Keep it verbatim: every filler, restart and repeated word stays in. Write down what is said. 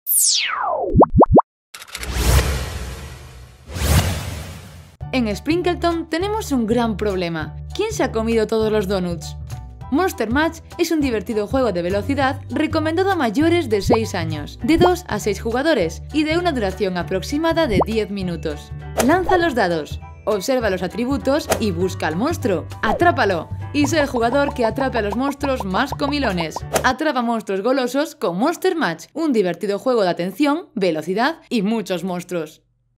En Sprinkleton tenemos un gran problema. ¿Quién se ha comido todos los donuts? Monster Match es un divertido juego de velocidad recomendado a mayores de seis años, de dos a seis jugadores y de una duración aproximada de diez minutos. Lanza los dados, observa los atributos y busca al monstruo. ¡Atrápalo! Y sé el jugador que atrape a los monstruos más comilones. Atrapa monstruos golosos con Monster Match, un divertido juego de atención, velocidad y muchos monstruos.